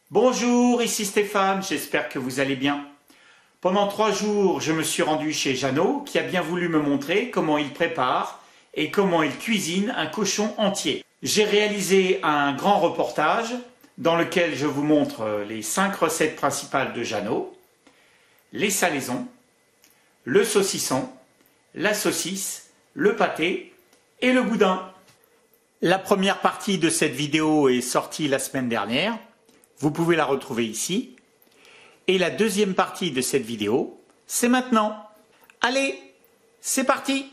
Bonjour, ici Stéphane, j'espère que vous allez bien. Pendant 3 jours, je me suis rendu chez Jeannot, qui a bien voulu me montrer comment il prépare et comment il cuisine un cochon entier. J'ai réalisé un grand reportage dans lequel je vous montre les 5 recettes principales de Jeannot, les salaisons, le saucisson, la saucisse, le pâté et le boudin. La première partie de cette vidéo est sortie la semaine dernière. Vous pouvez la retrouver ici. Et la deuxième partie de cette vidéo, c'est maintenant. Allez, c'est parti!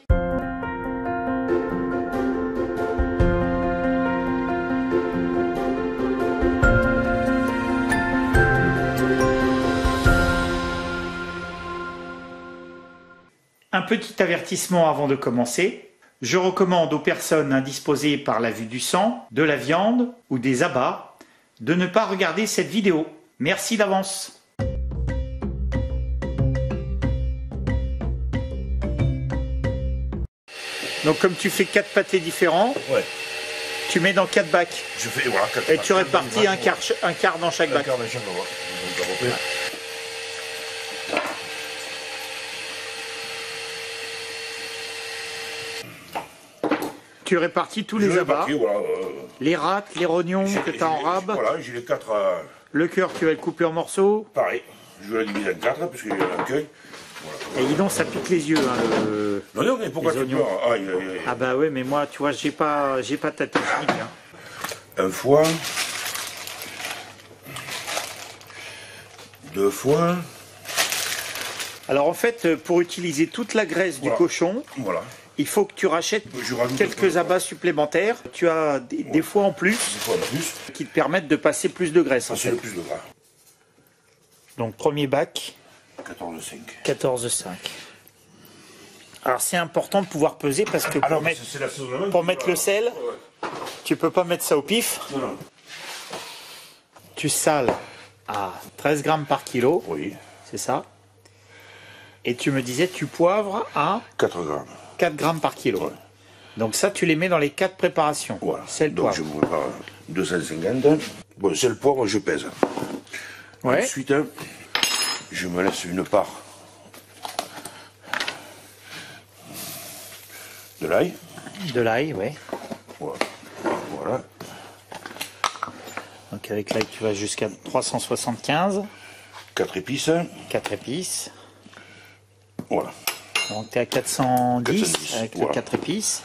Un petit avertissement avant de commencer. Je recommande aux personnes indisposées par la vue du sang, de la viande ou des abats de ne pas regarder cette vidéo. Merci d'avance. Donc comme tu fais 4 pâtés différents, ouais. Tu mets dans 4 bacs. Je fais, voilà, 4 et tu répartis un quart dans chaque bac. Un quart dans chaque bac. Donc, tu répartis tous les abats, voilà, les rates, les rognons que tu as en rab. Voilà, j'ai les 4. Le cœur, tu vas le couper en morceaux. Pareil, je vais le diviser en 4 parce qu'il y a un cueil. Voilà. Et dis donc, ça pique les yeux. Hein, non, mais pourquoi tu oignons. peur? Ah bah ouais, mais moi, tu vois, j'ai pas ta technique. Hein. Un foie. 2 fois. Alors en fait, pour utiliser toute la graisse du cochon, voilà. Il faut que tu rachètes quelques abats supplémentaires. Tu as des foies en plus, qui te permettent de passer plus de graisse. Passer le plus de gras. Donc premier bac. 14,5. 14,5. Alors c'est important de pouvoir peser parce que pour mettre le sel, tu peux pas mettre ça au pif. Non. Tu sales à 13 grammes par kilo. Oui. C'est ça. Et tu me disais tu poivres à 4 grammes. 4 grammes par kilo. Ouais. Donc ça, tu les mets dans les 4 préparations. Voilà. Sel, donc poivre. je me prépare 250. Bon, sel, poivre, je pèse. Ouais. Ensuite, je me laisse une part de l'ail. De l'ail, oui. Voilà. Donc avec l'ail, tu vas jusqu'à 375. 4 épices. 4 épices. Voilà. Donc tu es à 410 avec les 4 épices.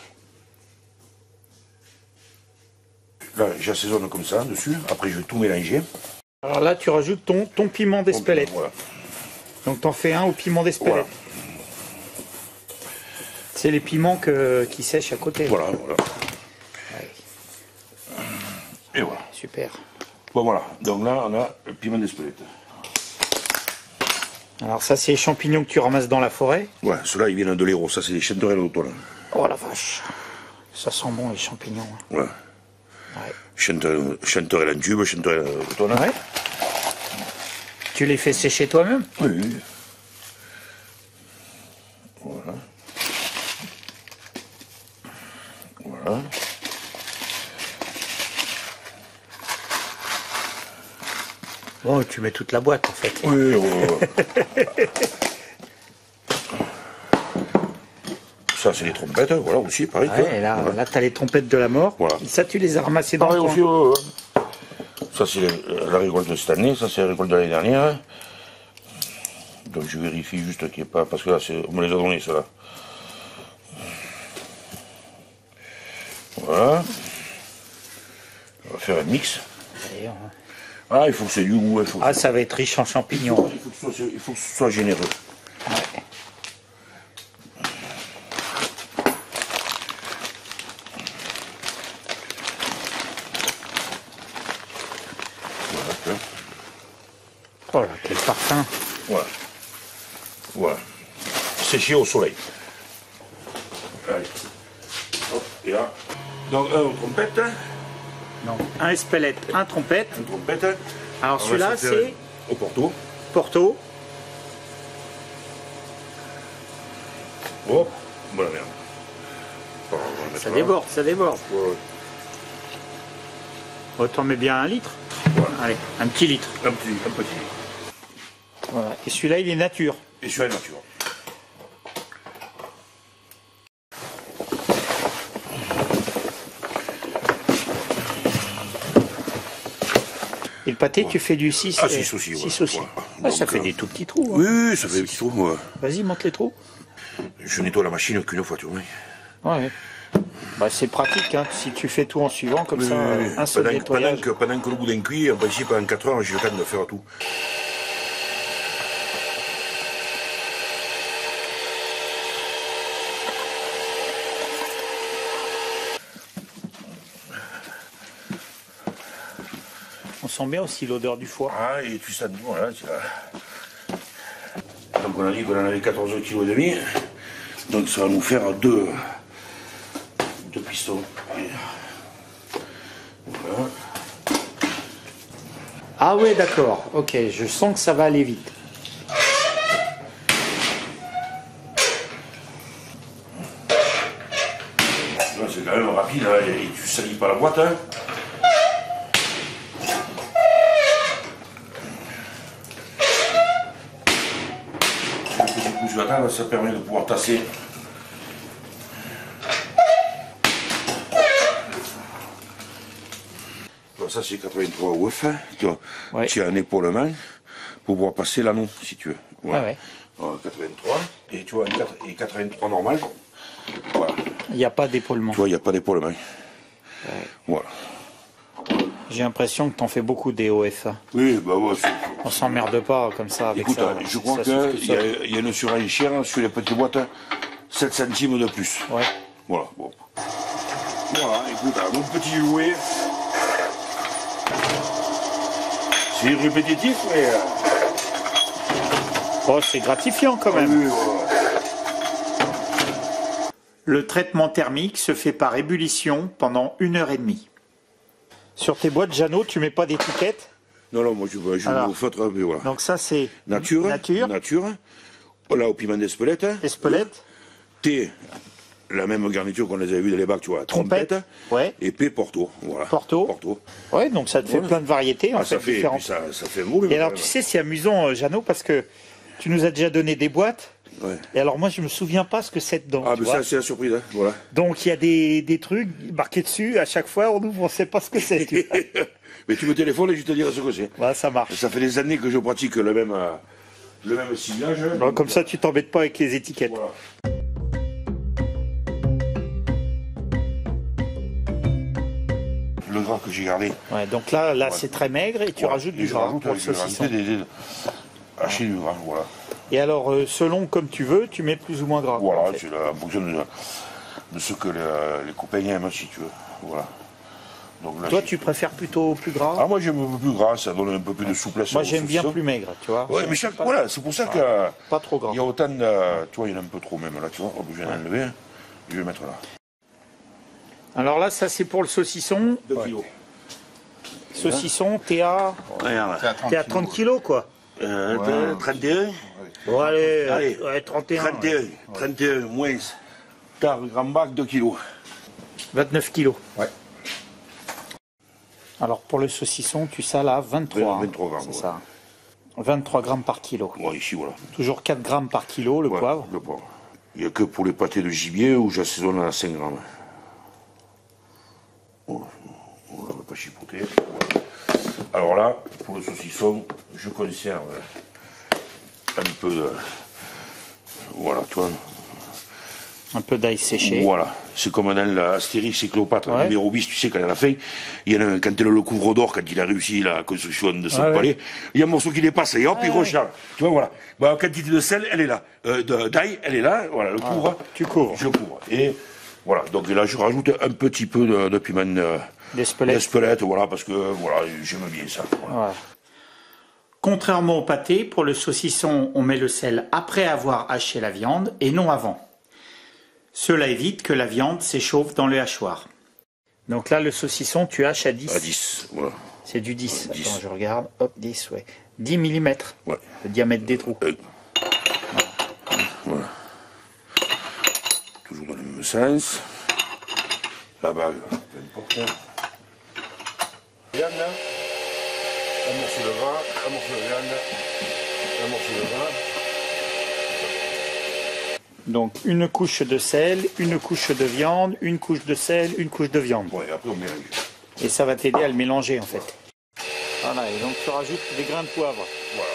Là, j'assaisonne comme ça dessus. Après, je vais tout mélanger. Alors là, tu rajoutes ton piment d'Espelette. Voilà. Donc tu en fais un au piment d'Espelette. Voilà. C'est les piments qui sèchent à côté. Voilà. Ouais. Et voilà. Super. Bon, voilà. Donc là, on a le piment d'Espelette. Alors ça, c'est les champignons que tu ramasses dans la forêt. Ouais, ceux-là, ils viennent de l'Hérault. Ça, c'est des chanterelles d'automne. Oh la vache. Ça sent bon, les champignons. Ouais. Chanterelles en tube, chanterelles d'automne. Ouais. Tu les fais sécher toi-même? Oui. Voilà. Voilà. Bon, tu mets toute la boîte en fait. Oui, ça, c'est les trompettes, voilà aussi, pareil. Ouais, et là, tu as les trompettes de la mort. Voilà. Ça, tu les as ramassées dans le coin. Aussi, ça, c'est la récolte de cette année, ça, c'est la récolte de l'année dernière. Donc, je vérifie juste qu'il n'y ait pas. Parce que là, on me les a donnés, ceux-là. Voilà. On va faire un mix. Ah, il faut que c'est du goût. Ça va être riche en champignons. Il faut que ce soit généreux. Ouais. Oh là, quel parfum. Voilà. Séché au soleil. Allez. Hop, et là. Donc, un trompette. Donc, un Espelette, un trompette. Une trompette. Alors celui-là, c'est au Porto. Porto. Oh, bonne merde. Ça déborde, ça déborde. Ouais. Oh, t'en mets bien 1 litre. Voilà. Allez, un petit litre. Un petit. Voilà. Et celui-là, il est nature. Et celui-là, nature. Et le pâté, tu fais du 6 Ah, 6 aussi. 6 aussi. Voilà. Ah, Donc, ça fait des tout petits trous. Hein. Oui, ça fait des petits trous. Ouais. Vas-y, monte les trous. Je nettoie la machine qu'une fois, tu vois. Ouais. Bah, c'est pratique, hein, si tu fais tout en suivant, comme ça, un seul nettoyage. Pendant que le boudin cuit, en principe, pendant 4 heures, j'ai le temps de faire tout. On sent bien aussi l'odeur du foie. Ah, et tu sens, voilà, tu vois. Donc on a dit qu'on en avait 14,5 kg. Donc ça va nous faire deux pistons. Et voilà. Ah ouais, d'accord. Ok, je sens que ça va aller vite. Là, c'est quand même rapide, hein, et tu salis pas la boîte. Hein. Un petit coup sur la table, ça permet de pouvoir tasser. Bon, ça c'est 83 OF, hein. Ouais. Tu as un épaulement pour pouvoir passer l'anneau si tu veux. Voilà. Ah ouais. Voilà, 83, et tu vois, et 83 normal. Voilà. Il n'y a pas d'épaulement. Tu vois, il n'y a pas d'épaulement. Ouais. Voilà. J'ai l'impression que tu en fais beaucoup des OFA. Oui, bah ouais. On s'emmerde pas comme ça avec Écoute, ça. je crois Ça suffit qu'il tout seul. y a une surenchère sur les petites boîtes, 7 centimes de plus. Ouais. Voilà, bon. Voilà, écoute, mon petit jouet. C'est répétitif, mais. Oh, c'est gratifiant quand même. Oui, voilà. Le traitement thermique se fait par ébullition pendant 1h30. Sur tes boîtes Jeannot, tu mets pas d'étiquette? Non, non, moi je Alors, vous feutre un peu, voilà. Donc ça c'est Nature. Là, au piment d'Espelette. Espelette, T, la même garniture qu'on les avait vues dans les bacs, tu vois. trompette, ouais. Et P, Porto. Voilà. Porto. Ouais, donc ça te fait Voilà. plein de variétés en Ah, fait, ça fait, différentes. puis ça fait un volume. Et alors quand tu même. sais, c'est amusant Jeannot parce que tu nous as déjà donné des boîtes. Ouais. Et alors moi je me souviens pas ce que c'est dedans. Ah, tu mais vois. ça, c'est la surprise, hein. Voilà. Donc il y a des trucs marqués dessus, à chaque fois on ouvre, on sait pas ce que c'est. tu vois. Mais tu me téléphones et je te dirai ce que c'est. Voilà, ça marche. Ça fait des années que je pratique le même ciblage. Donc, comme ça tu t'embêtes pas avec les étiquettes. Voilà. Le gras que j'ai gardé. Ouais, donc là c'est très maigre et tu Voilà. rajoutes Et du je gras rajoute, pour le je vais saucisson. rajouter hacher du gras, voilà. Et alors selon comme tu veux, tu mets plus ou moins gras. Voilà, en fait. c'est en fonction de ce que les copains aiment, si tu veux. Voilà. Donc là, Toi tu préfères plutôt plus gras? Ah, moi j'aime un peu plus gras, ça donne un peu plus de souplesse. Moi au j'aime bien saucisson. plus maigre, tu vois. Ouais, mais Pas- voilà, c'est pour ça que. Pas trop gras. Il y a autant de. Tu vois, il y en a un peu trop même là, tu vois. Hop, je vais l'enlever. Je vais mettre là. Alors là ça c'est pour le saucisson. 2 kilos. Saucisson, t'es à Regarde. 30 kilos quoi. 31. Bon allez, Allez. ouais, 31. 31 moins. T'as un grand bac 2 kilos. 29 kilos. Ouais. Alors pour le saucisson, tu sales à 23. 23 grammes, C'est ouais. ça. 23 grammes par kilo. Bon, ici, voilà. Toujours 4 grammes par kilo le Ouais, poivre. le poivre. Il n'y a que pour les pâtés de gibier où j'assaisonne à 5 grammes. Bon, on ne va pas chipoter. Alors là, pour le saucisson, je conserve un peu de. Voilà, tu vois. Un peu d'ail séché. Voilà. C'est comme dans l'Astérix et Cléopâtre, Ouais. numéro 10, tu sais, quand à la fin, il y en a un, quand il a le couvre d'or, quand il a réussi la construction de son Ouais, palais, il y a un morceau qui dépasse, et hop, il Ouais. recharge. Tu vois, voilà. Bah, la quantité de sel, elle est là. D'ail, elle est là. Voilà, le couvre. Tu couvres. Je couvre. Et voilà. Donc là, je rajoute un petit peu de piment D'Espelette. d'Espelette, voilà, parce que, voilà, j'aime bien ça. Voilà. Ouais. Contrairement au pâté, pour le saucisson, on met le sel après avoir haché la viande et non avant. Cela évite que la viande s'échauffe dans le hachoir. Donc là, le saucisson, tu haches à 10. À 10, voilà. C'est du 10. Ouais, 10. Attends, je regarde. Hop, 10, ouais. 10 mm, Ouais. le diamètre des trous. Voilà. Toujours dans le même sens. La bague, peu importe. Regarde là. un morceau de gras, un morceau de viande, un morceau de gras. Donc une couche de sel, une couche de viande, une couche de sel, une couche de viande. Ouais, et après on mélange. Et ça va t'aider à le mélanger en fait. Voilà, et donc tu rajoutes des grains de poivre. Voilà.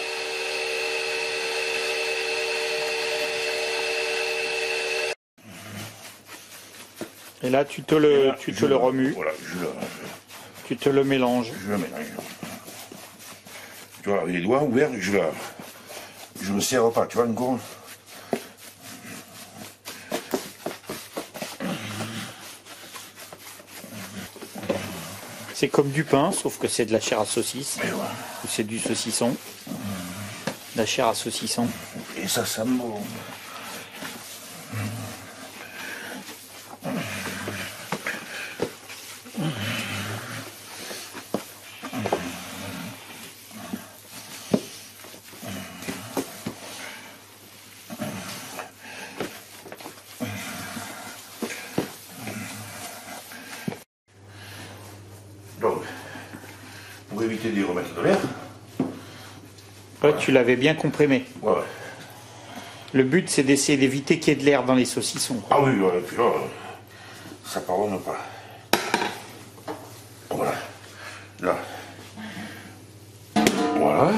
Et là tu te le remues, Voilà, tu te le mélanges. je le mélange. Tu vois, avec les doigts ouverts, je le serre pas, tu vois, encore. C'est comme du pain, sauf que c'est de la chair à saucisse. Et voilà. Ou c'est du saucisson. De la chair à saucisson. Et ça sent bon. Donc, pour éviter d'y remettre de l'air, Ouais, tu l'avais bien comprimé. ouais. Le but c'est d'essayer d'éviter qu'il y ait de l'air dans les saucissons. Ah oui, ouais, et puis là, ça pardonne pas. Voilà. Là. Voilà.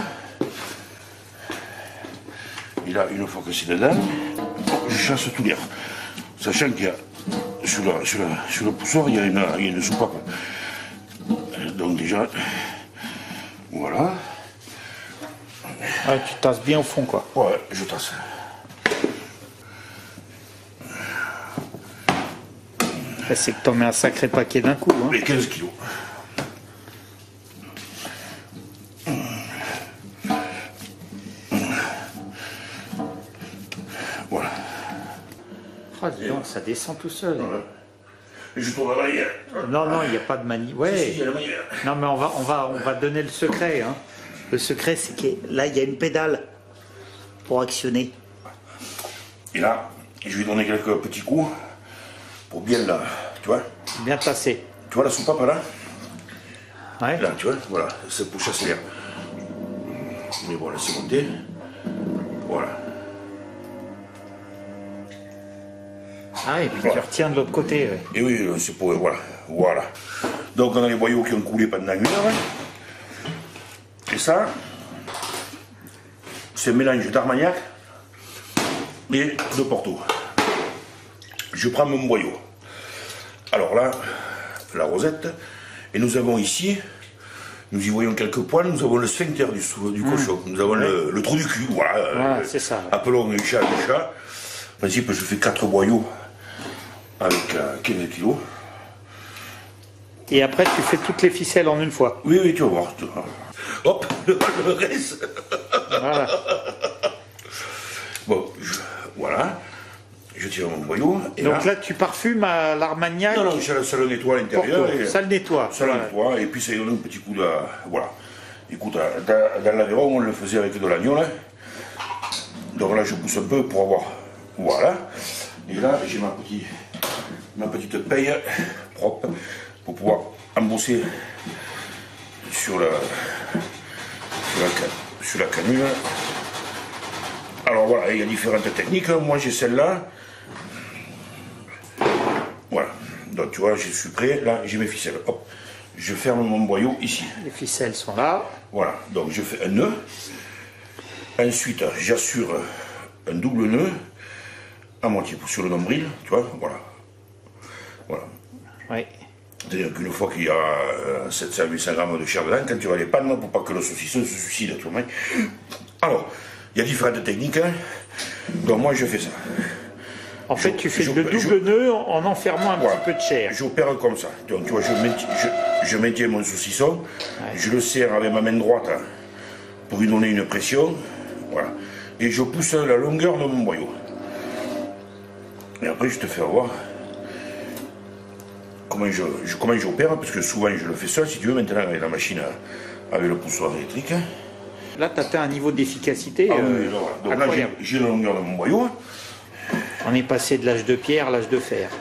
Et là, une fois que c'est dedans, je chasse tout l'air. Sachant qu'il y a, sur le poussoir, il y a une soupape. Donc déjà, voilà. Ouais, tu tasses bien au fond quoi. Ouais, je tasse. Là, c'est que t'en mets un sacré paquet d'un coup. Hein. Les 15 kilos. Voilà. Ah, dis donc, ça descend tout seul. Voilà. Et je tourne la manière. Non, non, il n'y a pas de manie. Ouais. Il y a la manière. Non, mais on va donner le secret. Hein. Le secret, c'est que là, il y a une pédale pour actionner. Et là, je vais donner quelques petits coups pour bien la. Tu vois? Bien placé. Tu vois la soupape là? Ouais. Là, tu vois? Voilà, c'est pour chasser l'air. Mais voilà, c'est monté. Voilà. Ah, et puis tu retiens de l'autre côté. Ouais. Et oui, c'est pour. Voilà. Voilà. Donc on a les boyaux qui ont coulé pendant une heure. Et ça, c'est un mélange d'Armagnac et de Porto. Je prends mon boyau. Alors là, la rosette. Et nous avons ici, nous y voyons quelques poils, nous avons le sphincter du cochon. Nous avons le trou du cul. Voilà, Voilà, c'est ça. Appelons un chat un chat. En principe, je fais 4 boyaux avec 15 kilos. Et après, tu fais toutes les ficelles en une fois. Oui, oui, tu vas voir. Hop, le reste. Voilà. Bon, voilà. Je tire mon boyau. Et Donc là, tu parfumes à l'Armagnac. non, non, ça le nettoie à l'intérieur. Porto. Ça le nettoie. Ça le nettoie. Et puis ça lui donne un petit coup de. Voilà. Écoute, dans l'Aveyron, on le faisait avec de l'agneau, là. Donc là, je pousse un peu pour avoir. Voilà. Et là, j'ai ma petite paille propre pour pouvoir embosser sur la canule. Alors voilà, il y a différentes techniques. Moi, j'ai celle-là. Voilà. Donc tu vois, je suis prêt. Là, j'ai mes ficelles. Hop. Je ferme mon boyau ici. Les ficelles sont là. Voilà. Donc je fais un nœud. Ensuite, j'assure un double nœud à moitié sur le nombril. Tu vois, voilà. Voilà. Oui. C'est-à-dire qu'une fois qu'il y a 700-800 grammes de chair dedans, quand tu vas les pannes, pour pas que le saucisson se suicide. Tu vois. Alors, il y a différentes techniques. Hein. Donc moi, je fais ça. En fait, tu fais le double nœud en enfermant un voilà. petit peu de chair. J'opère comme ça. Donc tu vois, je maintiens mon saucisson, je le serre avec ma main droite hein, pour lui donner une pression. Voilà. Et je pousse la longueur de mon boyau. Et après, je te fais voir comment j'opère, parce que souvent je le fais seul, si tu veux, maintenant avec la machine, avec le poussoir électrique. Là, tu atteins un niveau d'efficacité. Ah oui, donc là, j'ai la longueur de mon boyau. On est passé de l'âge de pierre à l'âge de fer.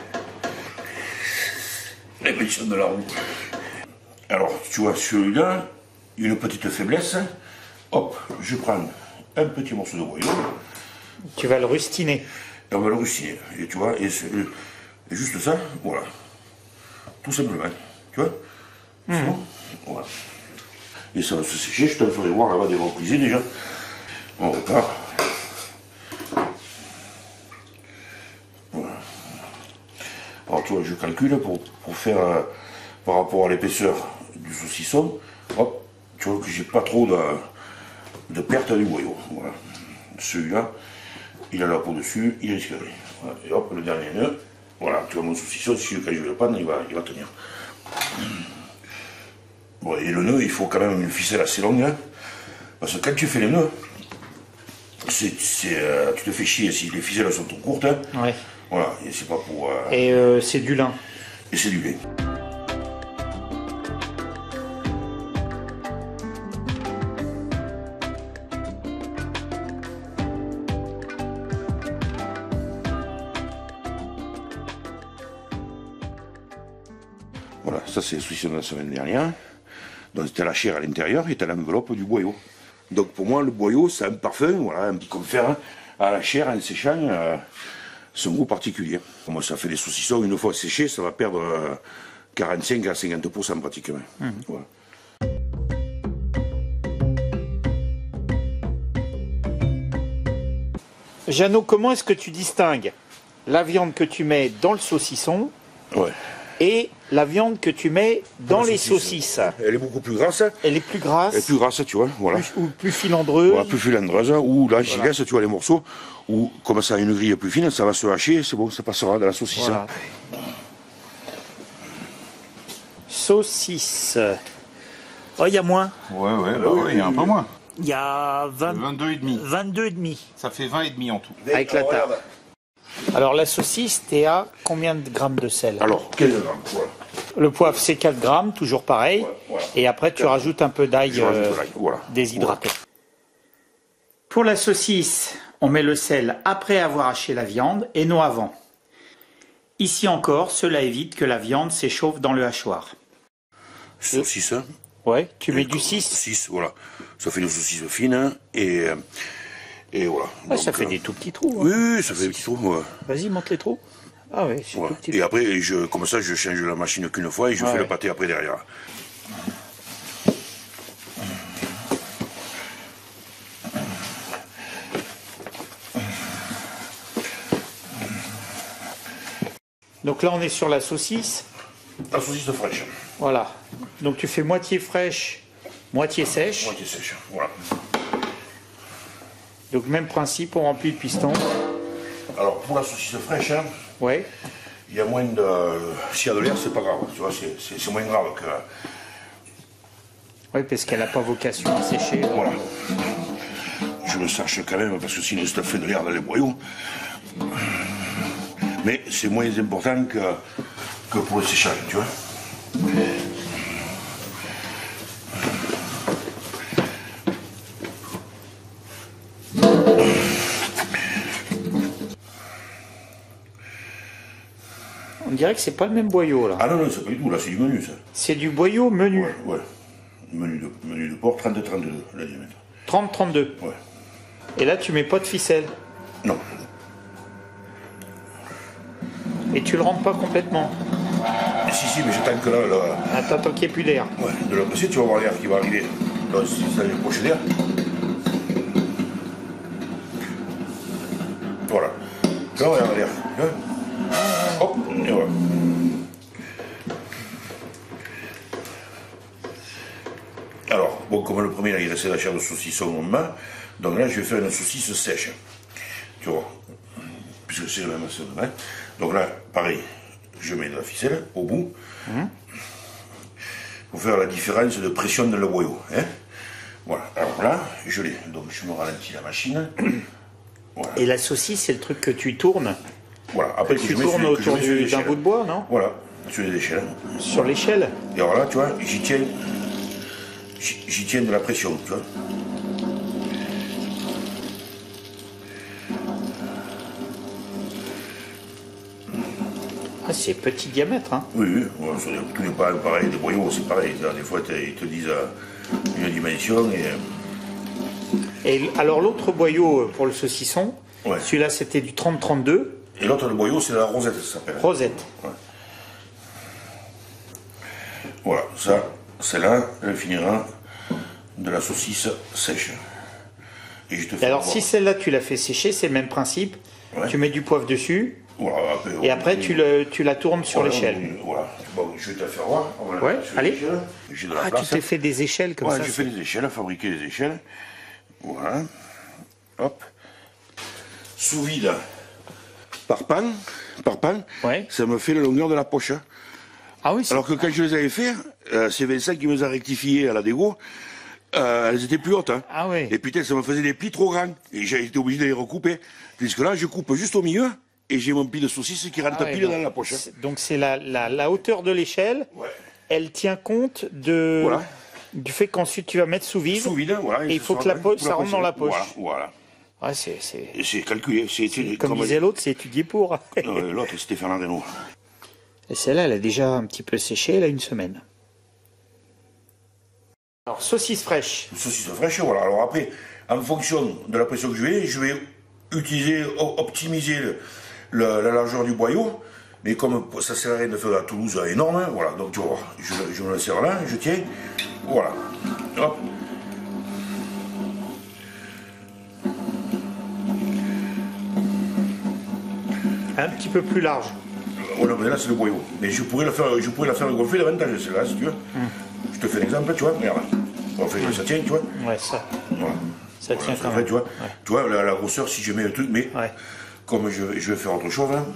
L'invention de la roue. Alors, tu vois, celui-là, une petite faiblesse, hop, je prends un petit morceau de boyau. Tu vas le rustiner. Et on va le rustiner. Et tu vois, et juste ça, voilà. Tout simplement. Tu vois voilà. Et ça va se sécher, je te le ferai voir là-bas des reprisés déjà. On repart. Voilà. Alors tu vois, je calcule pour faire par rapport à l'épaisseur du saucisson, hop, tu vois que j'ai pas trop de perte du boyau. Voilà. Celui-là, il a la peau dessus, il est serré. Voilà. Et hop, le dernier nœud, voilà, tu vois mon saucisson, si quand je vais le prendre, il va tenir. Bon, et le nœud, il faut quand même une ficelle assez longue, hein, parce que quand tu fais les nœuds, tu te fais chier si les ficelles sont trop courtes. Hein. Ouais. Voilà, et c'est pas pour. Et c'est du lin. Et c'est du lait. Voilà, ça c'est le saucisson de la semaine dernière. Donc c'était la chair à l'intérieur et t'as l'enveloppe du boyau. Donc pour moi le boyau c'est un parfum, voilà, un petit confère à la chair en séchant son goût particulier. Moi ça fait des saucissons, une fois séché, ça va perdre 45 à 50% pratiquement. Voilà. Jeannot, comment est-ce que tu distingues la viande que tu mets dans le saucisson et la viande que tu mets dans les saucisses? Elle est beaucoup plus grasse. Elle est plus grasse. Elle est plus grasse, tu vois. Voilà. Plus filandreuse. Voilà, plus filandreuse. Ou là, j'y laisse, tu vois, les morceaux. Ou comme ça a une grille plus fine, ça va se hacher, c'est bon, ça passera dans la saucisse. Voilà. Saucisse. Oh, il y a moins. Ouais, il y a un peu moins. Il y a 22,5. 22,5. Ça fait 20,5 en tout. Avec la table. Alors la saucisse, t'es à combien de grammes de sel? Alors, 15 grammes, voilà. Le poivre, c'est 4 grammes, toujours pareil. Voilà. Et après, tu rajoutes un peu d'ail voilà. déshydraté. Pour la saucisse, on met le sel après avoir haché la viande et non avant. Ici encore, cela évite que la viande s'échauffe dans le hachoir. Saucisse. Ouais, tu mets du 6. 6, voilà. Ça fait des saucisses fines et voilà. Ah, donc, ça fait des tout petits trous. Hein. Oui, ça fait des petits trous. Ouais. Vas-y, monte les trous. Ah oui, c'est Voilà. tout petit. Et après, comme ça, je change la machine qu'une fois et je fais le pâté après derrière. Donc là, on est sur la saucisse. La saucisse fraîche. Voilà. Donc tu fais moitié fraîche, moitié sèche. Moitié sèche, voilà. Donc même principe, on remplit le piston. Alors pour la saucisse fraîche, hein, Ouais. il y a moins de. S'il y a de l'air, c'est pas grave. Tu vois, c'est moins grave que. Oui, parce qu'elle n'a pas vocation à sécher. Voilà. Je le sache quand même, parce que sinon ça fait de l'air dans les boyaux. Mais c'est moins important que pour le séchage, tu vois. On dirait que c'est pas le même boyau là. Ah non, c'est pas du tout, là c'est du menu ça. C'est du boyau menu. Ouais. Menu de porc 30-32 le diamètre. 30-32. Ouais. Et là, tu mets pas de ficelle. Non. Et tu le rentres pas complètement. Si, mais j'attends que là. Attends tant qu'il n'y ait plus d'air. Ouais, de l'autre côté, tu vas voir l'air qui va arriver. Là, c'est ça, les poches d'air. Voilà. Là, regarde l'air. Hop, et voilà. Alors, bon, comme le premier, là, il restait la chair de saucisson en main, donc là, je vais faire une saucisse sèche. Tu vois, puisque c'est le même assaisonnement. Hein. Donc là, pareil, je mets de la ficelle au bout, pour faire la différence de pression dans le boyau. Hein. Voilà, alors là, je l'ai. Donc je me ralentis la machine. Voilà. Et la saucisse, c'est le truc que tu tournes. Voilà, après Que tu tournes autour d'un bout de bois, non? Voilà, sur les échelles. Sur l'échelle. Et alors là, tu vois, j'y tiens de la pression, tu vois. Ah, c'est petit diamètre, hein. Oui, ouais, tous les pas pareil, les boyaux, c'est pareil. Des fois, ils te disent une dimension. Et alors l'autre boyau pour le saucisson, Ouais. celui-là c'était du 30-32. Et l'autre, le boyau, c'est la rosette, ça s'appelle. Rosette. Ouais. Voilà, ça, celle-là, elle finira de la saucisse sèche. Et je te Et fais alors voir. si celle-là tu la fais sécher, c'est le même principe. Ouais. Tu mets du poivre dessus Voilà, et après tu la tournes sur voilà, l'échelle. Voilà, bon, je vais te la faire voir. On va la Ouais, mettre sur allez. l'échelle. J'ai de la Ah, place. tu t'es fait des échelles comme Ouais, ça. j'ai fait des échelles, fabriqué des échelles. Voilà. Hop. Sous vide. Par pan. Ouais. Ça me fait la longueur de la poche. Hein. Ah oui, Alors que quand je les avais fait, c'est Vincent qui me les a rectifiées à la dégo. Elles étaient plus hautes. Hein. Ah ouais. Et putain, ça me faisait des plis trop grands. Et j'ai été obligé de les recouper. Puisque là, je coupe juste au milieu. Et j'ai mon pli de saucisse qui rentre Ah ouais, pile donc, dans la poche. Hein. Donc c'est la hauteur de l'échelle. Ouais. Elle tient compte de Voilà. du fait qu'ensuite tu vas mettre sous vide. Sous vide, voilà. Et il faut que la poche, ça rentre dans la poche. Voilà. Ouais, c'est Et c'est calculé. comme disait l'autre, c'est étudié pour. L'autre, c'était Fernand Reynaud. Et celle-là, elle a déjà un petit peu séché, elle a une semaine. Alors, saucisse fraîche. Saucisse fraîche, voilà. Alors après, en fonction de la pression que je vais utiliser, optimiser la largeur du boyau. Mais comme ça sert à rien de faire la Toulouse énorme, hein, voilà. Donc tu vas voir, je me la serre là, je tiens. Voilà. Hop. Un petit peu plus large. Voilà, mais là c'est le boyau. Mais je pourrais la faire gonfler davantage, celle-là, si tu veux. Je te fais un exemple, tu vois, regarde. Enfin, ça tient, tu vois. Ouais, ça. Voilà. Ça tient quand En fait, même. tu vois la grosseur, si je mets le truc, mais Ouais. comme je vais faire autre chose, hein.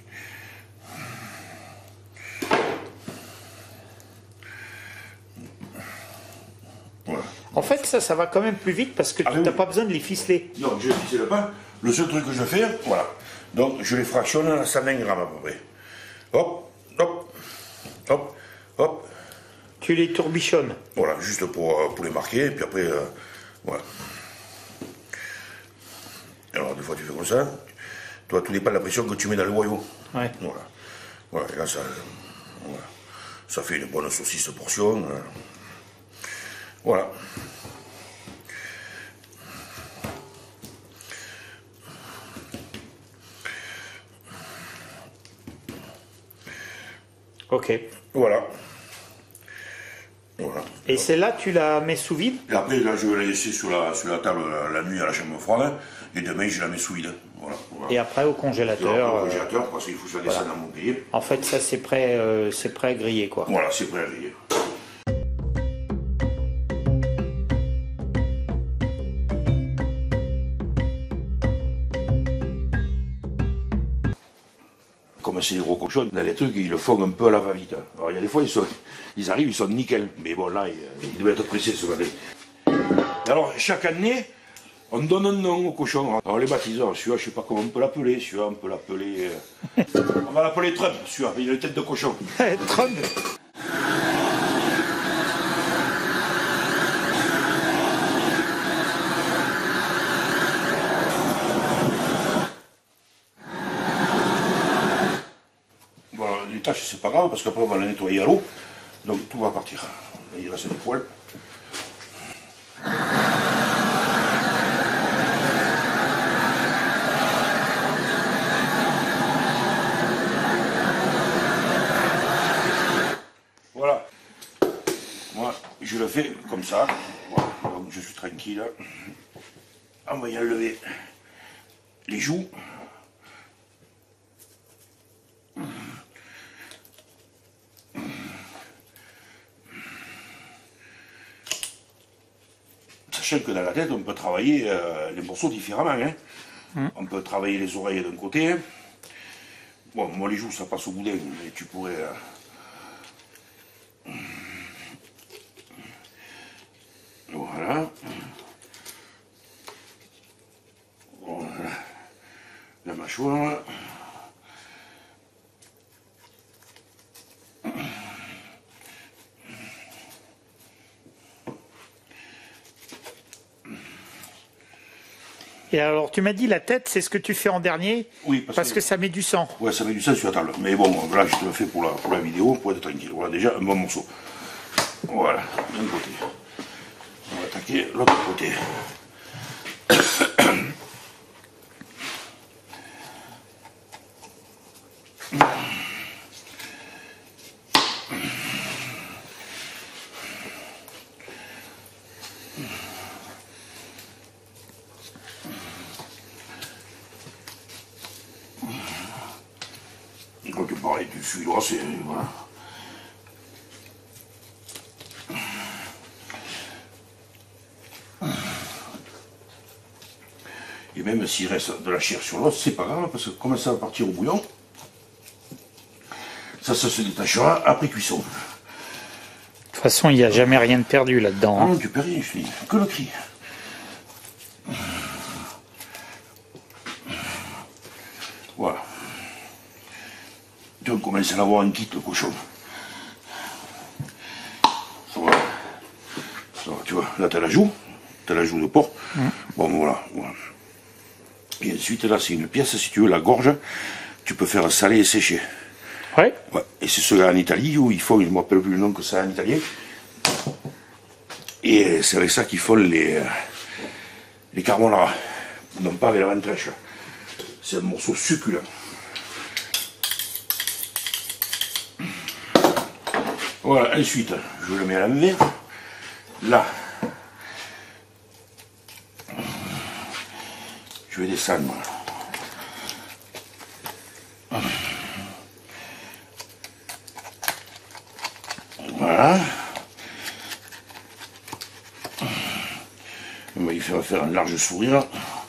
Voilà. En fait, ça va quand même plus vite parce que Ah tu oui. n'as pas besoin de les ficeler. Non, je ne ficelé pas. Le seul truc que je fais, voilà. Donc, je les fractionne à 120 grammes à peu près. Hop, hop, hop, hop. Tu les tourbichonnes. Voilà, juste pour les marquer, et puis après, voilà. Alors, des fois, tu fais comme ça. Toi, tout dépend de la pression que tu mets dans le boyau. Ouais. Voilà. Voilà, et là, voilà. Ça fait une bonne saucisse portion. Voilà. Ok. Voilà. Voilà. Et celle-là, tu la mets sous vide. Et après, là, je vais la laisser sur la table la nuit à la chambre froide. Et demain, je la mets sous vide. Voilà. Et après au Au congélateur. congélateur, parce qu'il faut que je la descende dans mon grille. En fait, ça c'est prêt à griller quoi. Voilà, c'est prêt à griller. Comme c'est des gros cochons, là, les trucs, ils le font un peu à la va-vite. Alors, il y a des fois, ils arrivent, ils sont nickel. Mais bon, là, ils doivent être pressés ce matin. Alors, chaque année, on donne un nom aux cochons. Alors, les baptiseurs, celui-là, je ne sais pas comment on peut l'appeler. Celui-là, on peut l'appeler... on va l'appeler Trump, celui-là, il a une tête de cochon. Trump. Voilà, les tâches, c'est pas grave, parce qu'après, on va la nettoyer à l'eau. Donc, tout va partir. Il reste des poils. Voilà. Moi, je le fais comme ça. Voilà. Donc, je suis tranquille. On va y enlever les joues. Sachant que dans la tête, on peut travailler les morceaux différemment. Hein. On peut travailler les oreilles d'un côté. Hein. Bon, moi, les joues, ça passe au boudin, mais tu pourrais... Voilà. Voilà. La mâchoire. Et alors, tu m'as dit la tête, c'est ce que tu fais en dernier. Oui, parce que ça met du sang. Ouais, ça met du sang sur la table. Mais bon, là, je te le fais pour la vidéo, pour être tranquille. Voilà, déjà, un bon morceau. Voilà, d'un côté. attaquer l'autre côté. Quelque pareil, tu suis droit, c'est... Voilà. Et même s'il reste de la chair sur l'os, c'est pas grave, parce que comme ça va partir au bouillon, ça se détachera après cuisson. De toute façon, il n'y a jamais rien de perdu là-dedans. Non, tu perds rien, je dis, que le cri. Voilà. Tu commences à avoir un kit, le cochon. Voilà. Ça va, tu vois, là, tu as la joue de porc. Bon, voilà, voilà. Et ensuite, là, c'est une pièce, si tu veux, la gorge, tu peux faire saler et sécher. Ouais. Ouais. Et c'est ceux-là en Italie où ils font, je ne me rappelle plus le nom que ça en italien. Et c'est avec ça qu'ils font les carbonara. Non pas avec la ventrèche. C'est un morceau succulent. Voilà, ensuite, je le mets à l'envers. Là, je vais descendre. Voilà. On va y faire un large sourire.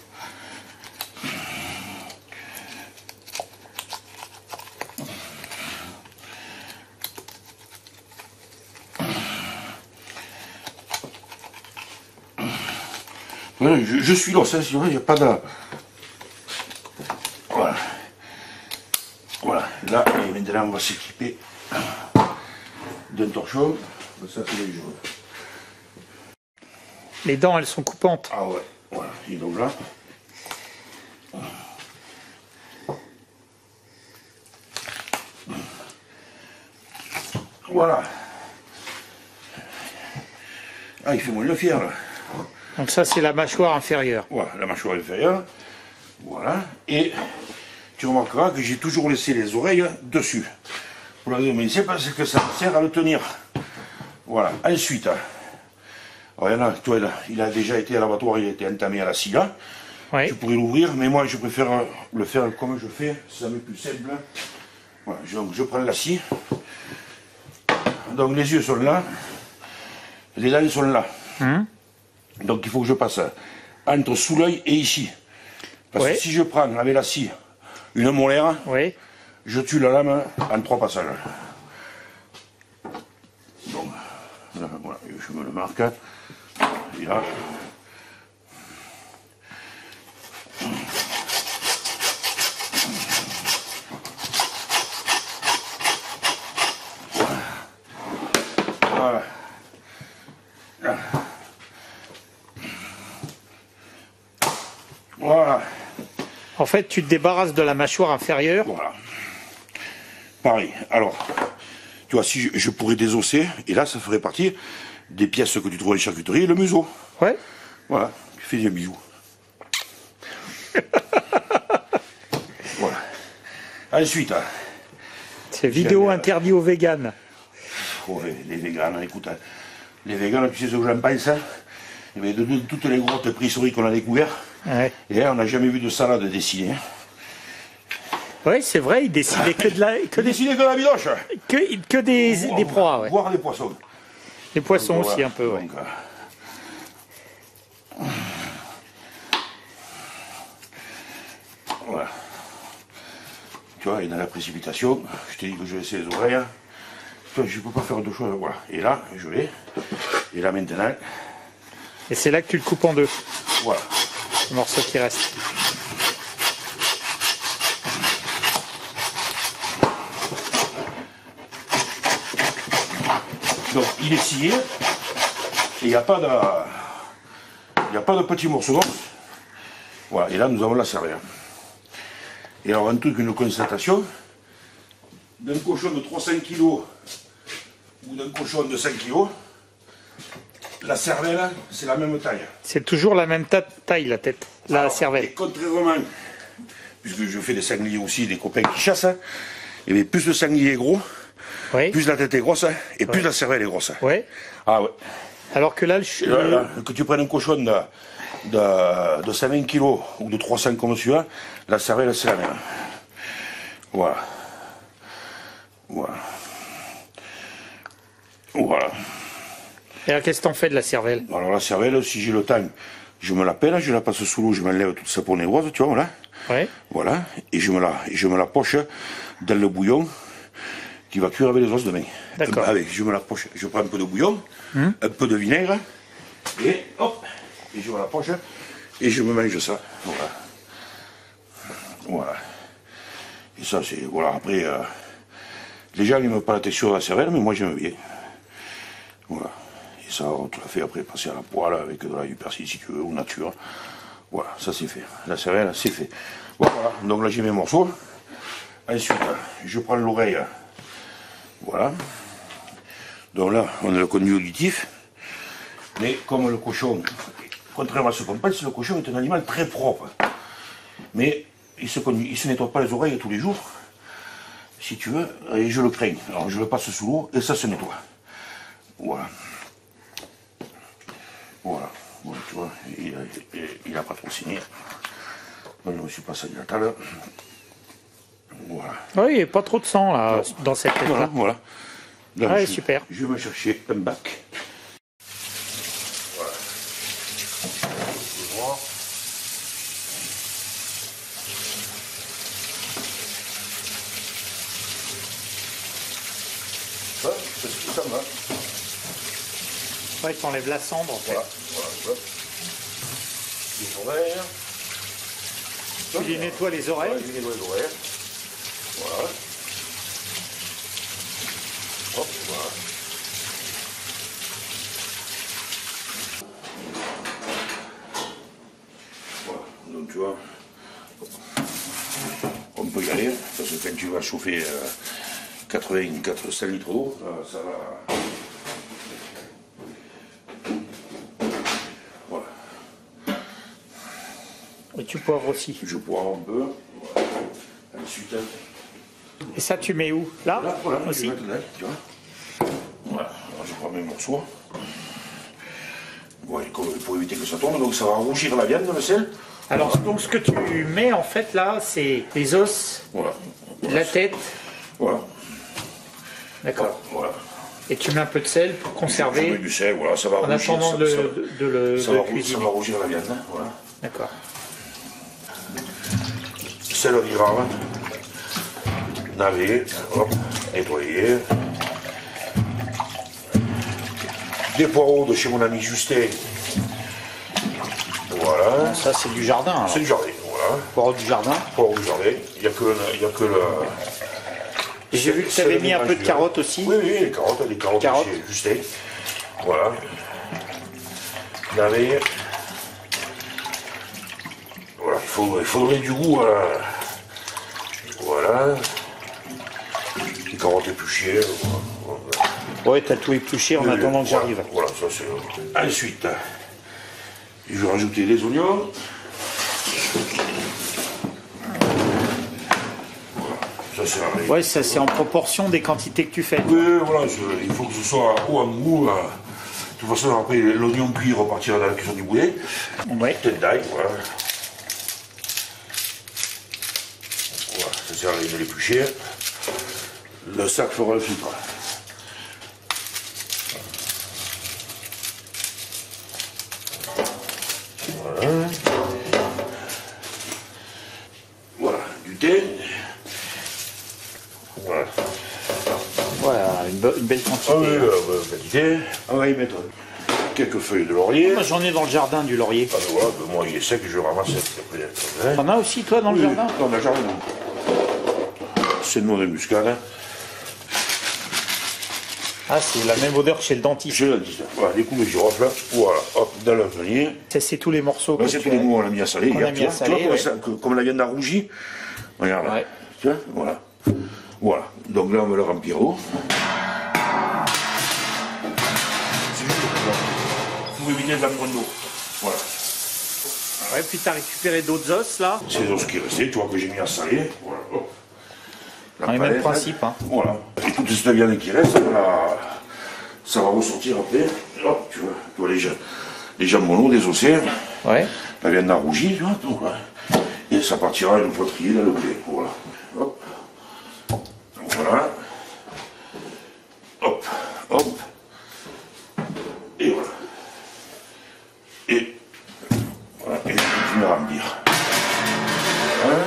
Voilà, je suis là, ça, il n'y a pas de... Voilà. Voilà, là, et maintenant on va s'équiper d'un torchon. Ça, c'est les jours. Les dents, elles sont coupantes. Ah ouais, voilà, et donc là... Voilà. Ah, il fait moins le fier, là. Donc ça, c'est la mâchoire inférieure. Voilà, la mâchoire inférieure. Voilà. Et tu remarqueras que j'ai toujours laissé les oreilles dessus. Pour la demander, parce que ça sert à le tenir. Voilà. Ensuite, alors, il y en a, toi, il a déjà été à l'abattoir, il a été entamé à la scie là. Ouais. Tu pourrais l'ouvrir, mais moi je préfère le faire comme je fais, ça m'est plus simple. Voilà, donc je prends la scie. Donc les yeux sont là, les dents sont là. Donc il faut que je passe entre sous l'œil et ici. Parce que si je prends avec la scie une molaire, je tue la lame en 3 passages. Donc là, voilà, je me le marque. Et là. Voilà. Voilà. En fait, tu te débarrasses de la mâchoire inférieure. Voilà. Pareil. Alors, tu vois, si je pourrais désosser, et là, ça ferait partie des pièces que tu trouves à la charcuterie, le museau. Ouais. Voilà. Tu fais des bisous. Voilà. Ensuite. C'est vidéo interdit aux véganes. Oh, les véganes, écoute, les véganes, tu sais ce que j'en pense, hein? Eh bien, de toutes les grosses épiceries qu'on a découvertes, et là, on n'a jamais vu de salade dessinée. Oui, c'est vrai, ils décidaient que de la... Que la bidoche. Que des proies, ouais. Voire des poissons. Les poissons donc, aussi, voilà. un peu, ouais. Donc, voilà. Tu vois, et dans la précipitation, je t'ai dit que je laissais les oreilles. Je ne peux pas faire deux choses. Voilà. Et là, je vais. Et là, maintenant. Et c'est là que tu le coupes en deux. Voilà. Le morceau qui reste. Donc, il est scié. Et il n'y a pas de. Il n'y a pas de petits morceaux d'os. Voilà. Et là, nous avons la cervelle. Et alors, un truc, une constatation. D'un cochon de 300 kg ou d'un cochon de 5 kg, la cervelle, c'est la même taille. C'est toujours la même taille, la tête, la Alors, cervelle. Et contrairement, puisque je fais des sangliers aussi, des copains qui chassent, et bien plus le sanglier est gros, Oui. plus la tête est grosse, et plus la cervelle est grosse. Ouais. Ah ouais. Alors que là, Là, que tu prennes un cochon de 120 kg ou de 300 comme celui-là, la cervelle c'est la même. Voilà. Voilà. Voilà. Et alors, qu'est-ce que t'en fais de la cervelle? Alors la cervelle, si j'ai le temps, je me la pèle, je la passe sous l'eau, je m'enlève toute sa peau névrose, tu vois, voilà. Ouais. Voilà. Et je me la poche dans le bouillon qui va cuire avec les os demain. D'accord. Je me la poche, je prends un peu de bouillon, un peu de vinaigre, et hop, et je me la poche, et je me mange ça. Voilà. Voilà. Et ça, c'est, voilà, après, les gens n'aiment pas la texture de la cervelle, mais moi j'aime bien. Voilà. Et ça, on te la fait après passer à la poêle avec de l'ail du persil si tu veux, ou nature. Voilà, ça c'est fait. La cervelle, c'est fait. Voilà, donc là j'ai mes morceaux. Ensuite, je prends l'oreille. Voilà. Donc là, on a le conduit auditif. Mais comme le cochon, contrairement à ce qu'on pense, le cochon est un animal très propre. Mais il se nettoie pas les oreilles tous les jours, si tu veux, et je le crains. Alors je le passe sous l'eau et ça se nettoie. Voilà. Voilà. Voilà, tu vois, il n'a pas trop signé. Moi, je me suis passé à la table. Voilà. Oui, il n'y a pas trop de sang là, dans cette tête-là. Voilà, voilà. Là, Ouais, super. Je vais me chercher un bac. Voilà. Ça, c'est ce que ça va. Ouais, t'enlèves la cendre en fait. Voilà, voilà. Les oreilles. Tu lui nettoies les oreilles. Voilà, je nettoie les oreilles. Voilà. Hop, voilà. Voilà, donc tu vois, on peut y aller, parce que quand tu vas chauffer 100 litres d'eau, ça va. Voilà. Et tu poivres aussi. Je poivre un peu. Voilà. Ensuite, Et ça, tu mets où? Là, là, voilà, je aussi. vais mettre là, tu vois. Voilà, alors je prends mes morceaux. Voilà, pour éviter que ça tombe, donc ça va rougir la viande, le sel. Alors, donc, ce que tu mets en fait là, c'est les os, Voilà. la tête. Voilà. D'accord. Voilà. Et tu mets un peu de sel pour Je conserver mets du sel, voilà, ça va en rougir. attendant ça de va le ça cuisiner. va rougir la viande, hein, voilà. D'accord. Céleri rare, navet, hop, nettoyé. Des poireaux de chez mon ami Justin. Voilà. Ça, c'est du jardin. alors. C'est du jardin, voilà. Poireaux du jardin. Poireaux du jardin. Il n'y a que le. Et j'ai vu que tu avais mis un peu de carottes aussi. Oui, oui, les carottes Carottes. chez Justin. Voilà. Navet. Voilà, il faudrait du goût. Voilà. Les carottes épluchées. Voilà. Ouais, t'as tout épluché en attendant que j'arrive. Voilà, ça c'est. Ensuite, je vais rajouter les oignons. Voilà, ça c'est la règle. Ouais, ça c'est en proportion des quantités que tu fais. Oui, voilà, il faut que ce soit haut en goût. De toute façon, après, l'oignon cuit repartira dans la cuisson du boulet. Ouais. Tête d'ail, voilà. Voilà, ça sert à rien de l'éplucher. Le sac fera le filtre. Voilà. Voilà, du thé. Voilà. Voilà, une belle quantité. Ah oui, quantité. On va y mettre quelques feuilles de laurier. Moi, j'en ai dans le jardin du laurier. Ah ben voilà, ben moi il est sec, je ramasse après. Hein. T'en as aussi toi dans le jardin? Dans le jardin. C'est de noix de muscade. Ah, c'est la même odeur que chez le dentiste. Je le dis. Voilà, des coups de girofle. Voilà, hop, dans le panier. Ça, c'est tous les morceaux que Là, c'est tu tous les as. mots, on l'a mis à saler. On l'a mis à saler, ouais. Comme la viande a rougi. Regarde là. Ouais. Tu vois, voilà. Voilà. Donc là, on va le remplir haut. C'est juste comme ça. pour éviter les empreintes d'eau. Voilà. Ouais, puis tu as récupéré d'autres os là. C'est les os qui restaient, tu vois, que j'ai mis à saler. Voilà. Hop. La Dans les mêmes palette, principes. Hein. Voilà. Et toute cette viande qui reste, ça va ressortir après. Hop, tu vois les jambons des ossets. Ouais. La viande a rougi, tu vois, tout, là. Et ça partira une fois trié dans le blé. Voilà. Hop. Voilà. Hop. Hop. Et voilà. Et voilà. Et je continue à remplir. Voilà.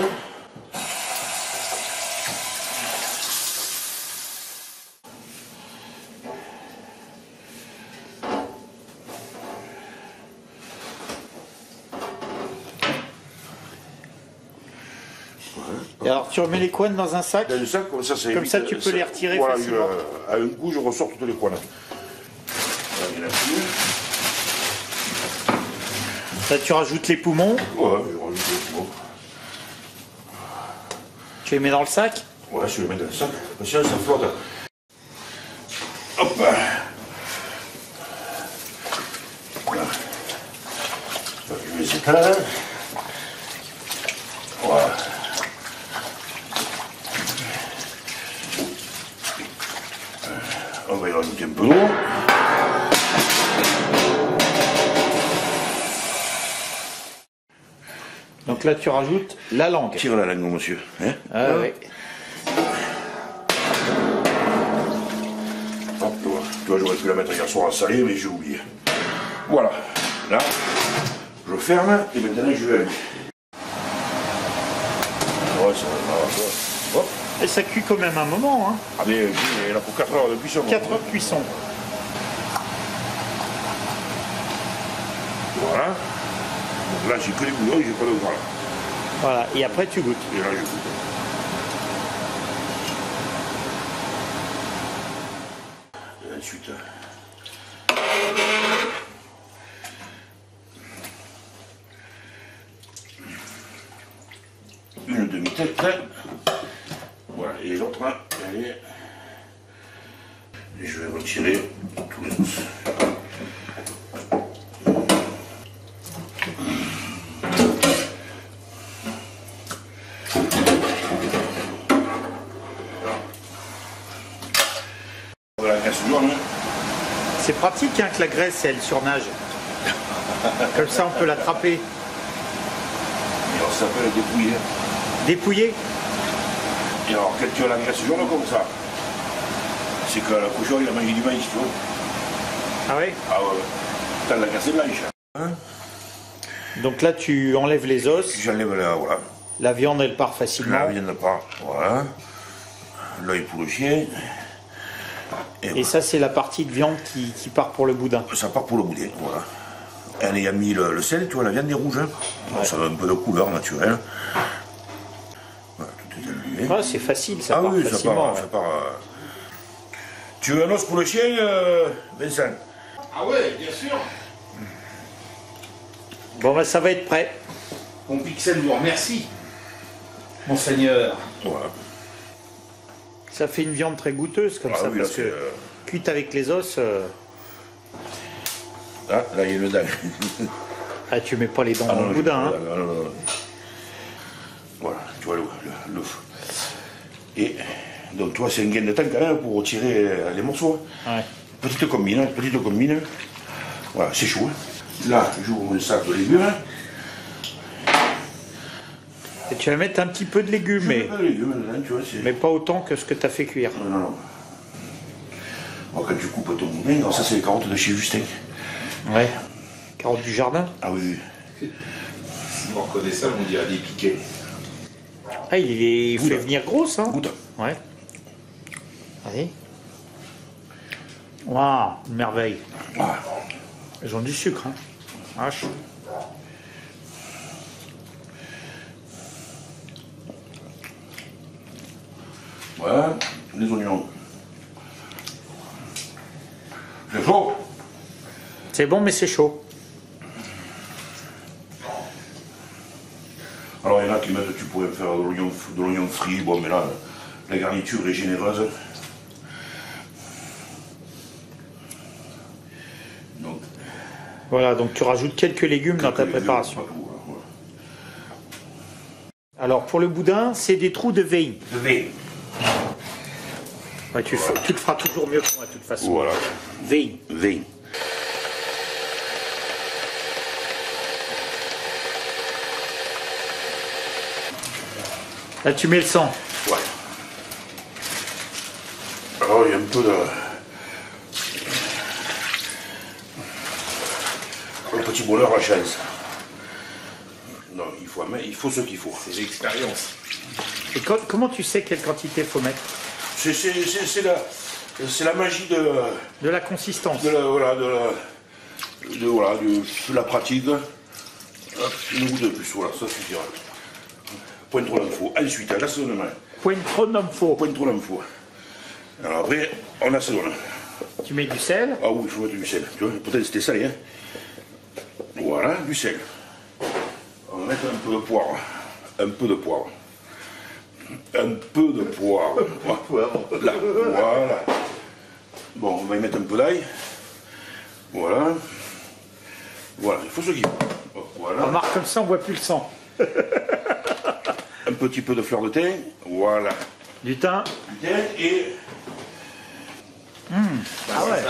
Et alors tu remets les couennes dans un sac. Dans le sac, comme ça, Comme ça, tu peux les retirer voilà, facilement. À un coup, je ressors toutes les coins. Voilà, il y en a plus. Là, tu rajoutes les poumons. Ouais, je rajoute les poumons. Tu les mets dans le sac. Ouais, je les mets dans le sac. Parce que ça flotte. Hop. Voilà. Je les étale. Voilà. On va y rajouter un peu d'eau. Donc là, tu rajoutes la langue. Tire la langue, monsieur. Hein? Ah oui. Hop, tu vois, j'aurais pu la mettre hier soir à saler, mais j'ai oublié. Voilà. Là, je ferme et maintenant je vais allumer. Ouais, ça va. Hop. Et ça cuit quand même un moment. Hein. Ah, mais il y en a pour 4 heures de cuisson. 4 heures de cuisson. Voilà. Donc là, j'ai que les bouillons et j'ai pas de gras. Voilà. Et après, tu goûtes. Et là, je goûte. Et ensuite. Une demi-tête. Voilà. Et l'autre, elle est. Et je vais retirer tous les os. Voilà, la graisse jaune. C'est pratique hein, que la graisse, elle surnage. Comme ça, on peut l'attraper. Et alors, ça s'appelle dépouiller. Dépouiller. Et alors, quand tu as la graisse jaune comme ça, c'est que la cochon, il a mangé du maïs, tu vois. Ah ouais. Ah ouais. T'as la graisse blanche. Hein? Donc là, tu enlèves les os. J'enlève la, voilà. La viande, elle part facilement. La viande part, voilà. L'œil pour le chien. Et ça, c'est la partie de viande qui part pour le boudin. Ça part pour le boudin, voilà. Elle y a mis le sel, tu vois, la viande est rouge. Hein. Ouais. Ça donne un peu de couleur naturelle. Voilà, tout est allumé. Ah, c'est facile, ça Ah part oui, facilement. ça part. Tu veux un os pour le chien, Vincent? Ah ouais, bien sûr. Bon, bah, ça va être prêt. Mon Pixel vous remercie, monseigneur. Voilà. Ça fait une viande très goûteuse comme Ah ça, oui, là, parce c'est, que cuite avec les os, Ah, là, il y a le dent. ah, tu mets pas les dents Ah, dans non, le boudin. Hein. non. Voilà, tu vois le. Et donc, toi, c'est un gain de temps quand même pour retirer les morceaux. Ouais. Petite combine. Voilà, c'est chaud. Hein. Là, j'ouvre mon sac de légumes. Et tu vas mettre un petit peu de légumes, Je mets pas de légumes dedans, tu vois, c'est. mais pas autant que ce que tu as fait cuire. Non. Bon, quand tu coupes ton boudin, alors ça, c'est les carottes de chez Justin. Ouais. Carottes du jardin. Ah oui. Si vous reconnaissez ça, on dirait des piquets. Ah, il fait Goûte. venir grosse, hein. Goûte. Ouais. Allez. Waouh, une merveille. Ah. Elles ont du sucre, hein. Vache. Voilà, les oignons. C'est chaud. C'est bon, mais c'est chaud. Alors, il y en a qui mettent, tu pourrais faire de l'oignon frit, bon, mais là, la garniture est généreuse. Donc, Voilà, donc tu rajoutes quelques légumes dans ta préparation. Alors pour le boudin, c'est des trous de veine. De veine. Ouais, tu le feras toujours mieux que moi de toute façon. Voilà. Veine. Veine. Là tu mets le sang. Ouais. Alors il y a un peu de... Un petit bonheur, la chance. Non, il faut ce qu'il faut. C'est l'expérience. Et comment tu sais quelle quantité faut mettre? C'est la magie De la consistance. de la pratique. Hop, une goutte de plus, voilà, ça suffira. Point trop d'infos. Ensuite, l'assaisonnement. Point trop d'homme faux. Point trop d'infos. Alors après, on assaisonne. Tu mets du sel. Ah oui, il faut mettre du sel. Tu vois, peut-être c'était salé, hein. Voilà, du sel. On va mettre un peu de poivre. Un peu de poivre. Un peu de poivre. Là, voilà. Bon, on va y mettre un peu d'ail. Voilà. Voilà, il faut ce qu'il faut. Voilà. Remarque, comme ça on voit plus le sang. Un petit peu de fleur de thym. Voilà. Du thym. Du thym et... Ah ouais.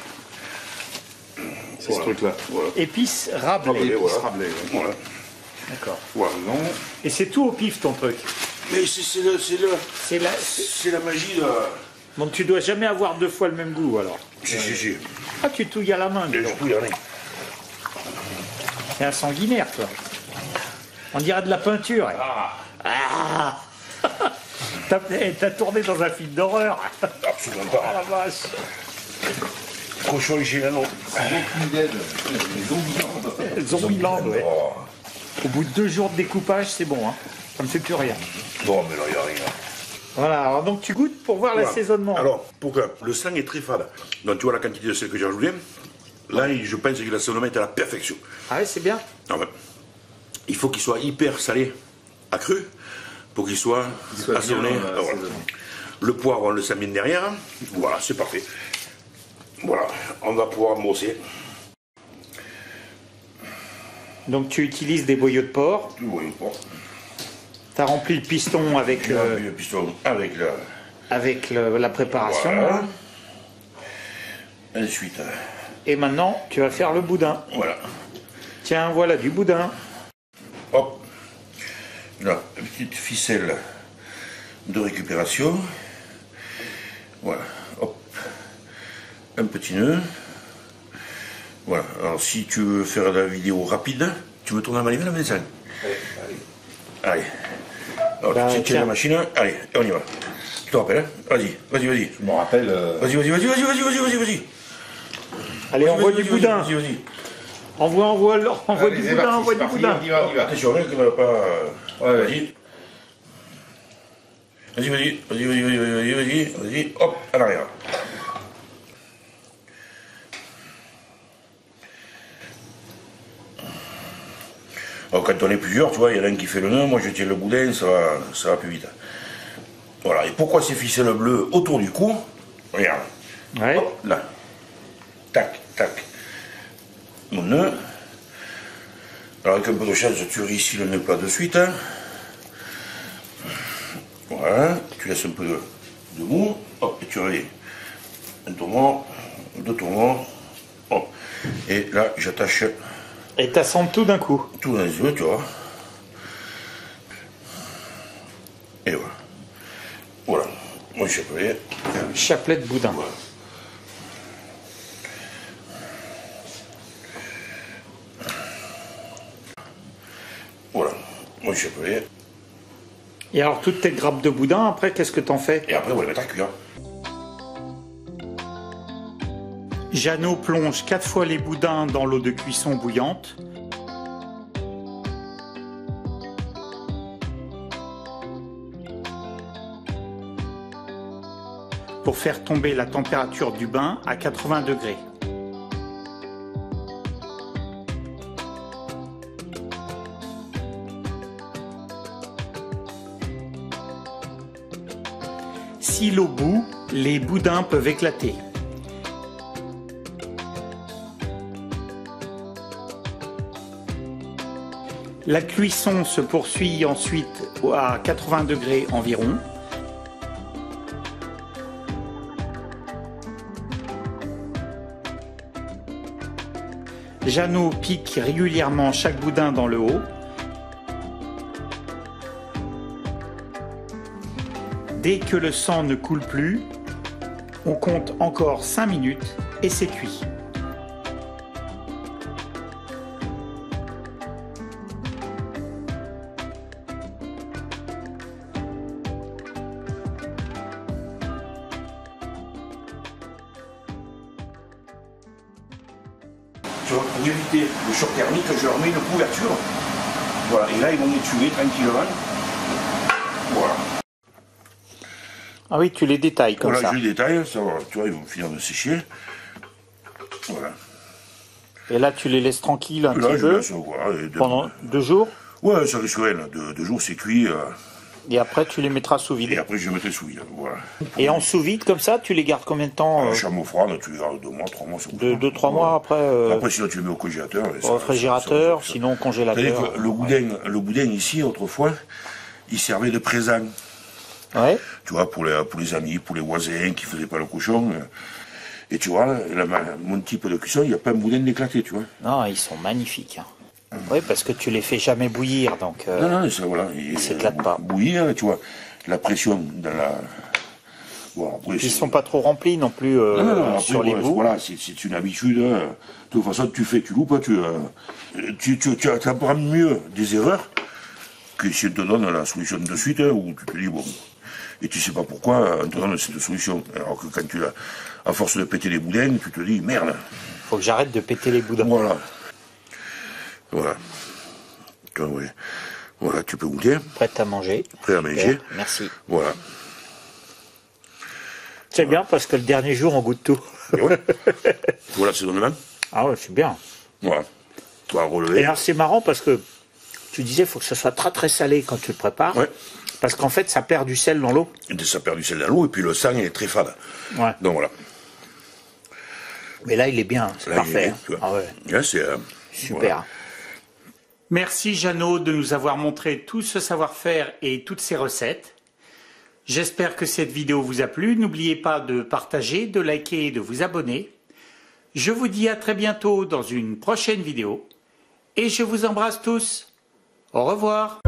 C'est ce truc-là. Voilà. Épices Rabelais. Et voilà. Rabelais, ouais. Voilà. D'accord. Voilà, non. Et c'est tout au pif ton truc. Mais c'est la magie de... Donc tu dois jamais avoir deux fois le même goût alors. Si. Ah tu touilles à la main. dis Et donc. surtout, il y en a. T'es un sanguinaire toi. On dirait de la peinture. Ah. T'as tourné dans un film d'horreur. Absolument Ah la pas. vache. Cochon gélano. Walking Dead, les zombies. Zombieland, ouais. Oh. Au bout de 2 jours de découpage, c'est bon. Hein. Ça me fait plus rien. Bon, mais là, il n'y a rien. Voilà, alors donc tu goûtes pour voir Voilà. l'assaisonnement. Alors, pourquoi? Le sang est très fade. Donc, tu vois la quantité de sel que j'ai ajouté. Là, je pense que l'assaisonnement est à la perfection. Ah ouais, c'est bien. Ah ouais. Il faut qu'il soit hyper salé, accru, pour qu'il soit assaisonné. bien, Ah, voilà. assaisonné. Le poivre, on le s'amène derrière. Voilà, c'est parfait. Voilà, on va pouvoir brosser. Donc tu utilises des boyaux de porc. Tout voyons pas. Tu as rempli le piston avec, Le piston avec la... la préparation. Voilà. Ensuite, Et maintenant, tu vas faire le boudin. voilà. Tiens, voilà du boudin. Hop. Là, une petite ficelle de récupération. Voilà. Hop. Un petit nœud. Voilà. Alors, si tu veux faire la vidéo rapide, tu me tournes la manivelle, Vincent. Allez. Alors, Bah, tu tiens tiens. la machine. Allez, on y va. Tu te rappelles, hein? Vas-y. Je me rappelle. Vas-y. Allez, envoie du boudin. Vas-y. Envoie Allez, du c'est boudin, parti, envoie c'est du parti, boudin. on y va. Attention, hein, qu'on n'a pas... Ouais. Vas-y. Hop, à l'arrière. Alors, quand on est plusieurs, tu vois, il y en a un qui fait le nœud, moi je tiens le boudin, ça va plus vite. Voilà, et pourquoi ces ficelles bleues autour du cou? Regarde. Ouais. Hop, là. Tac. Mon nœud. Alors, avec un peu de chance, tu réussis le nœud pas de suite. Hein. Voilà, tu laisses un peu de mou. Hop, et tu reviens. Un tourment, 2 tourments. Hop. Et là, j'attache Et t'assembles tout d'un coup. tout dans les yeux, tu vois. Et voilà. Voilà. Mon chapelet. Chapelet de boudin. Voilà. Voilà. Mon chapelet. Et alors, toutes tes grappes de boudin, après, qu'est-ce que t'en fais? Et après, on va les mettre à cuire. Jeannot plonge 4 fois les boudins dans l'eau de cuisson bouillante. Pour faire tomber la température du bain à 80 degrés. Si l'eau bout, les boudins peuvent éclater. La cuisson se poursuit ensuite à 80 degrés environ. Jeannot pique régulièrement chaque boudin dans le haut. Dès que le sang ne coule plus, on compte encore 5 minutes et c'est cuit. Tu vois, pour éviter le choc thermique, je leur mets une couverture. Voilà, et là ils vont les tuer tranquillement. Voilà. Ah oui, tu les détailles comme Voilà, ça. je les détaille, ça va, tu vois, ils vont finir de sécher. Voilà. Et là, tu les laisses tranquilles un Et là, petit je peu laisse, voilà, pendant 2 jours. Ouais, ça risque rien, 2 jours c'est cuit. Et après, tu les mettras sous vide. Et après, je mettrai sous vide. Voilà. Et en sous vide, comme ça, tu les gardes combien de temps La chambre froide, tu les gardes 2 mois, 3 mois. 2-3 mois après Après, sinon, tu les mets au congélateur. au réfrigérateur, sinon au C'est-à-dire congélateur. que le boudin ici, autrefois, il servait de présent. Ouais. Tu vois, pour les amis, pour les voisins qui faisaient pas le cochon. Et tu vois, là, mon type de cuisson, il n'y a pas un boudin d'éclaté, tu vois. Non, ils sont magnifiques. Oui, parce que tu les fais jamais bouillir, donc Non, ça, voilà. ils s'éclatent pas. Bouillir, tu vois, la pression dans la... Bon, après, Ils sont pas trop remplis non plus après, sur les bouts. Voilà, c'est une habitude. De toute façon, tu loupes, tu apprends mieux des erreurs que si on te donne la solution de suite, où tu te dis, bon, et tu sais pas pourquoi on te donne cette solution. Alors que quand tu as, à force de péter les boudins, tu te dis, merde. Faut que j'arrête de péter les boudins. Voilà. Voilà. Voilà, tu peux goûter. Prête à manger. Prêt à manger. Merci. Voilà. C'est bien parce que le dernier jour, on goûte tout. Et ouais. Voilà, c'est dans Ah ouais, c'est bien. Voilà. Tu vas Et relever. alors, c'est marrant parce que tu disais, il faut que ça soit très très salé quand tu le prépares. Ouais. Parce qu'en fait, ça perd du sel dans l'eau. Et ça perd du sel dans l'eau, et puis le sang il est très fade. Ouais. Donc voilà. Mais là, il est bien, c'est Là, il est parfait. bien, tu vois. Ah ouais, Là, c'est... super. Voilà. Merci Jeannot de nous avoir montré tout ce savoir-faire et toutes ces recettes. J'espère que cette vidéo vous a plu. N'oubliez pas de partager, de liker et de vous abonner. Je vous dis à très bientôt dans une prochaine vidéo. Et je vous embrasse tous. Au revoir.